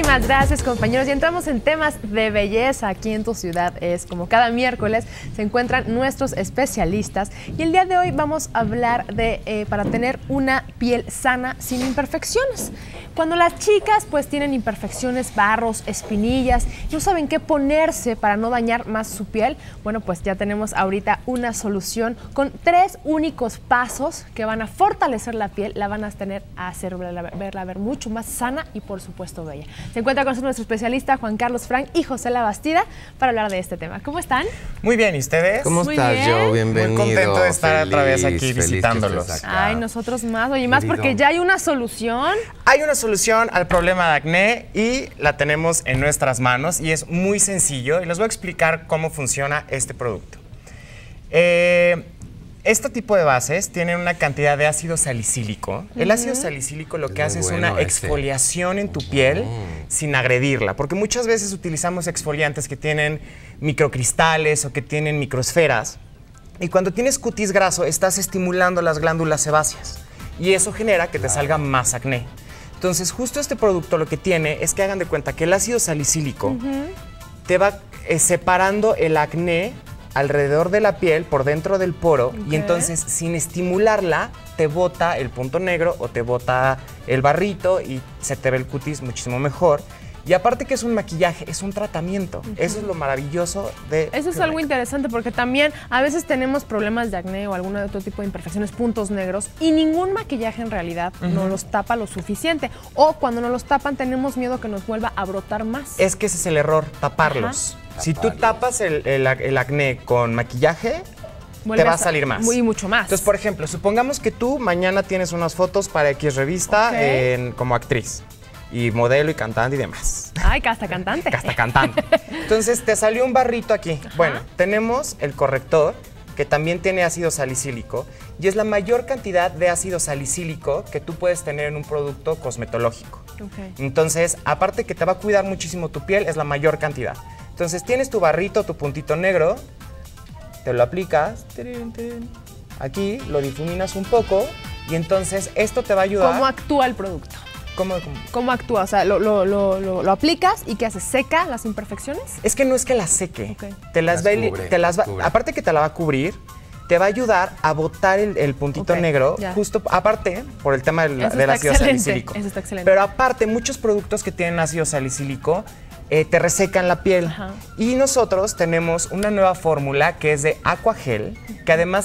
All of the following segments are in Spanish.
Muchísimas gracias, compañeros. Y entramos en temas de belleza aquí en tu ciudad. Es como cada miércoles se encuentran nuestros especialistas. Y el día de hoy vamos a hablar de para tener una piel sana sin imperfecciones. Cuando las chicas pues tienen imperfecciones, barros, espinillas, no saben qué ponerse para no dañar más su piel, bueno, pues ya tenemos ahorita una solución con 3 únicos pasos que van a fortalecer la piel, la van a tener a hacer verla ver mucho más sana y por supuesto bella. Se encuentra con nosotros nuestro especialista Juan Carlos Frank y José La Bastida para hablar de este tema. ¿Cómo están? Muy bien, ¿y ustedes? ¿Cómo estás, Joe? Bienvenido. Muy contento de estar otra vez aquí visitándolos. Ay, nosotros más. Oye, más porque ya hay una solución. Hay una solución al problema de acné y la tenemos en nuestras manos y es muy sencillo y les voy a explicar cómo funciona este producto. Este tipo de bases tienen una cantidad de ácido salicílico. El ácido salicílico lo que hace es una exfoliación en tu piel sin agredirla, porque muchas veces utilizamos exfoliantes que tienen microcristales o que tienen microesferas y cuando tienes cutis graso estás estimulando las glándulas sebáceas y eso genera que te salga más acné. Entonces justo este producto lo que tiene es que hagan de cuenta que el ácido salicílico te va separando el acné alrededor de la piel, por dentro del poro, y entonces sin estimularla te bota el punto negro o te bota el barrito y se te ve el cutis muchísimo mejor. Y aparte que es un maquillaje, es un tratamiento. Eso es lo maravilloso de... Eso es algo interesante porque también a veces tenemos problemas de acné o algún otro tipo de imperfecciones, puntos negros, y ningún maquillaje en realidad no los tapa lo suficiente. O cuando no los tapan tenemos miedo que nos vuelva a brotar más. Es que ese es el error, taparlos. Si tú tapas el acné con maquillaje, te va a salir más. Y mucho más. Entonces, por ejemplo, supongamos que tú mañana tienes unas fotos para X revista como actriz. Y modelo y cantante y demás. Ay, hasta cantante. Hasta cantante. Entonces, te salió un barrito aquí. Bueno, tenemos el corrector, que también tiene ácido salicílico, y es la mayor cantidad de ácido salicílico que tú puedes tener en un producto cosmetológico. Entonces, aparte que te va a cuidar muchísimo tu piel, es la mayor cantidad. Entonces, tienes tu barrito, tu puntito negro, te lo aplicas, aquí, lo difuminas un poco, y entonces esto te va a ayudar. ¿Cómo actúa el producto? ¿Cómo actúa? O sea, lo aplicas y ¿qué hace? ¿Seca las imperfecciones? Es que no es que las seque. Te las va, aparte que te la va a cubrir, te va a ayudar a botar el puntito negro, justo aparte por el tema del ácido salicílico. Eso está excelente. Pero aparte, muchos productos que tienen ácido salicílico te resecan la piel. Y nosotros tenemos una nueva fórmula que es de Aquagel, que además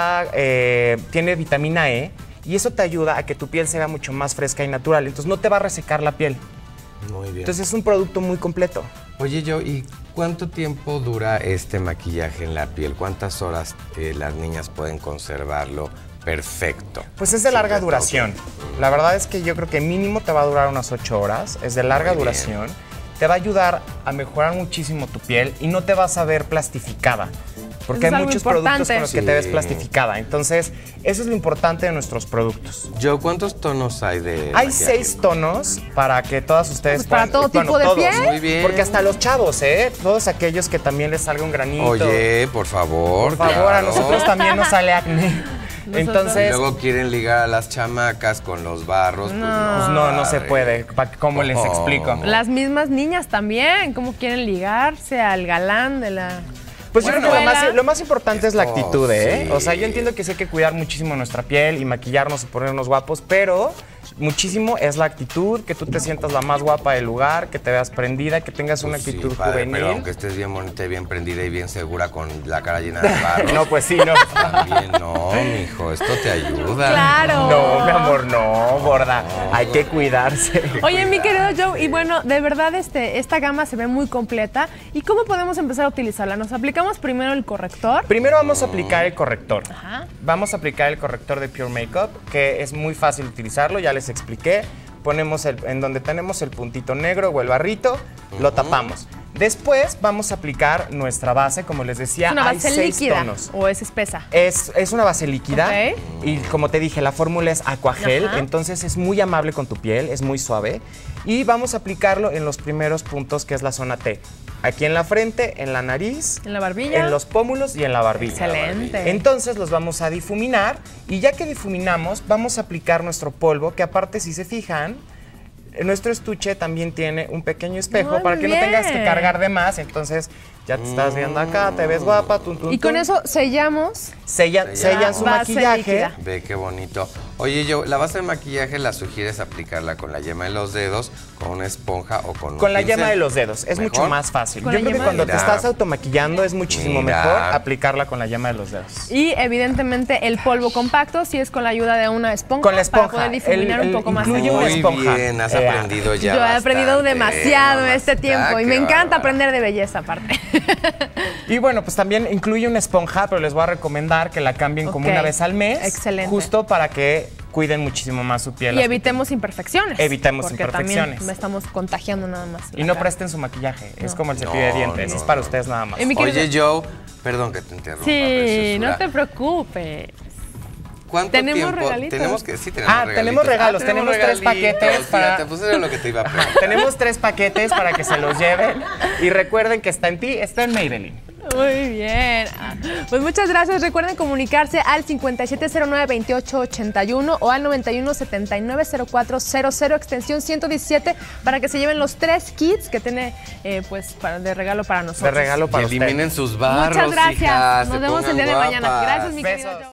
tiene vitamina E, y eso te ayuda a que tu piel sea mucho más fresca y natural. Entonces no te va a resecar la piel. Muy bien. Entonces es un producto muy completo. Oye, Joe, ¿y cuánto tiempo dura este maquillaje en la piel? ¿Cuántas horas las niñas pueden conservarlo perfecto? Pues es de larga duración. La verdad es que yo creo que mínimo te va a durar unas 8 horas. Es de larga duración. Te va a ayudar a mejorar muchísimo tu piel y no te vas a ver plastificada. Porque hay muchos productos con los que te ves plastificada. Entonces, eso es lo importante de nuestros productos. Joe, ¿cuántos tonos hay de Hay 6 tonos para que todas ustedes puedan... ¿Para todo tipo de piel? Muy bien. Porque hasta los chavos, todos aquellos que también les salga un granito. Oye, por favor. Por favor, a nosotros también nos sale acné. Entonces, y luego quieren ligar a las chamacas con los barros. No se puede. ¿Cómo les explico? Las mismas niñas también, ¿cómo quieren ligarse al galán de la... Pues yo creo que lo más importante es la actitud, O sea, yo entiendo que sí hay que cuidar muchísimo nuestra piel y maquillarnos y ponernos guapos, pero muchísimo es la actitud, que tú te sientas la más guapa del lugar, que te veas prendida, que tengas una actitud juvenil. Pero aunque estés bien bonita y bien prendida y bien segura con la cara llena de barro. No, pues sí, no. También no, mijo, esto te ayuda. Claro. No, mi amor, no, gorda. Hay que cuidarse. Oye, mi querido Joe, y bueno, de verdad esta gama se ve muy completa. ¿Y cómo podemos empezar a utilizarla? ¿Nos aplicamos primero el corrector? Primero vamos a aplicar el corrector. Vamos a aplicar el corrector de Pure Makeup, que es muy fácil utilizarlo, ya les expliqué. Ponemos en donde tenemos el puntito negro o el barrito, lo tapamos. Después vamos a aplicar nuestra base, como les decía, ¿Es una base líquida tonos. o es espesa? Es una base líquida y como te dije, la fórmula es Aquagel, entonces es muy amable con tu piel, es muy suave y vamos a aplicarlo en los primeros puntos que es la zona T. Aquí en la frente, en la nariz, en la barbilla, en los pómulos y en la barbilla. Excelente. Entonces los vamos a difuminar y ya que difuminamos, vamos a aplicar nuestro polvo, que aparte si se fijan, nuestro estuche también tiene un pequeño espejo Ay, para muy que no tengas que bien. cargar de más. Entonces ya te estás viendo acá, te ves guapa. Y con eso sellamos. sellan su base maquillaje. líquida. Ve qué bonito. Oye, yo, la base de maquillaje la sugieres aplicarla con la yema de los dedos, con una esponja o con un Con la pincel. yema de los dedos, es ¿Mejor? mucho más fácil. Con Yo la creo que yema cuando de- te Mira. estás automaquillando es muchísimo Mira. mejor aplicarla con la yema de los dedos. Y evidentemente el polvo compacto, si es con la ayuda de una esponja. Con la esponja. Para poder difuminar un poco más. incluye el una polvo. Muy esponja. bien, has aprendido ya Yo he aprendido bastante, demasiado en este mamacita, tiempo y qué me encanta bárbara. aprender de belleza aparte. Y bueno, pues también incluye una esponja, pero les voy a recomendar que la cambien como Ok. una vez al mes. Excelente. Justo para que cuiden muchísimo más su piel. Y evitemos imperfecciones. Evitemos porque imperfecciones. También me estamos contagiando nada más. Y la no cara. presten su maquillaje, es como el cepillo No, de dientes, no, es para no. ustedes nada más. Y mi querido- Oye, Joe, perdón que te interrumpa, Sí, no preciosura. te preocupes. ¿Cuánto ¿Tenemos tiempo? regalitos? Tenemos que, sí, tenemos regalos, tenemos 3 paquetes para... Fíjate, pues era lo que te iba a preguntar. Tenemos 3 paquetes para que se los lleven. Y recuerden que está en ti, está en Maybelline. Muy bien. Pues muchas gracias. Recuerden comunicarse al 5709-2881 o al 9179-0400 extensión 117 para que se lleven los 3 kits que tiene pues de regalo para nosotros. De regalo para Y ustedes. eliminen sus barros, Muchas gracias. hijas, Nos se vemos el pongan día de mañana. guapas. Gracias, mi querido Besos. Joe.